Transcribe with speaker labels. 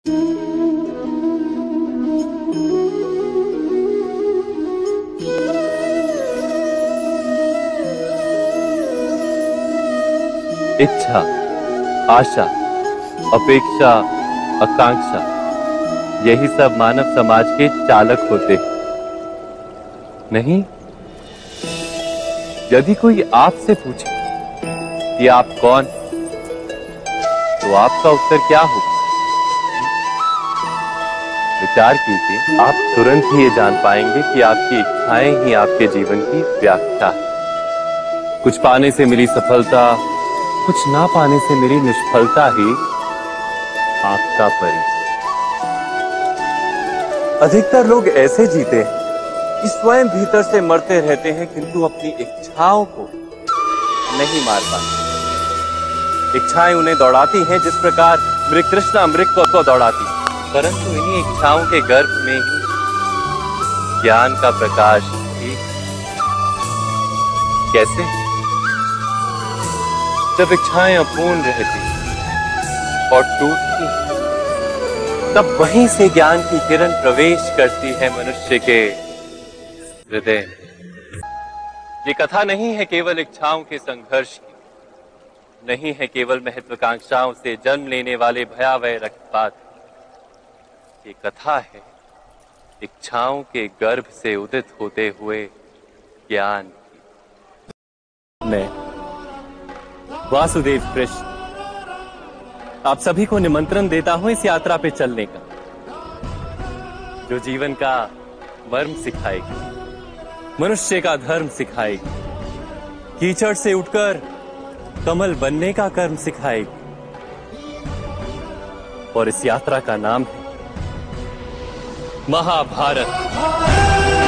Speaker 1: इच्छा, आशा, अपेक्षा, आकांक्षा, यही सब मानव समाज के चालक होते हैं, नहीं? यदि कोई आपसे पूछे कि आप कौन, तो आपका उत्तर क्या होगा? विचार कीजिए, आप तुरंत ही ये जान पाएंगे कि आपकी इच्छाएं ही आपके जीवन की व्याख्या है। कुछ पाने से मिली सफलता, कुछ ना पाने से मिली निष्फलता ही आपका परिचय। अधिकतर लोग ऐसे जीते हैं कि स्वयं भीतर से मरते रहते हैं, किंतु अपनी इच्छाओं को नहीं मार पाते। इच्छाएं उन्हें दौड़ाती हैं जिस प्रकार मृगतृष्णा मृग को दौड़ाती है, परंतु इन्हीं इच्छाओं के गर्भ में ही ज्ञान का प्रकाश भी। कैसे? जब इच्छाएं अपूर्ण रहती और टूटती, तब वहीं से ज्ञान की किरण प्रवेश करती है मनुष्य के हृदय। ये कथा नहीं है केवल इच्छाओं के संघर्ष की, नहीं है केवल महत्वाकांक्षाओं से जन्म लेने वाले भयावह रक्तपात। ये कथा है इच्छाओं के गर्भ से उदित होते हुए ज्ञान की। मैं वासुदेव कृष्ण आप सभी को निमंत्रण देता हूं इस यात्रा पे चलने का, जो जीवन का मर्म सिखाएगी, मनुष्य का धर्म सिखाएगी, कीचड़ से उठकर कमल बनने का कर्म सिखाएगी। और इस यात्रा का नाम है महाभारत।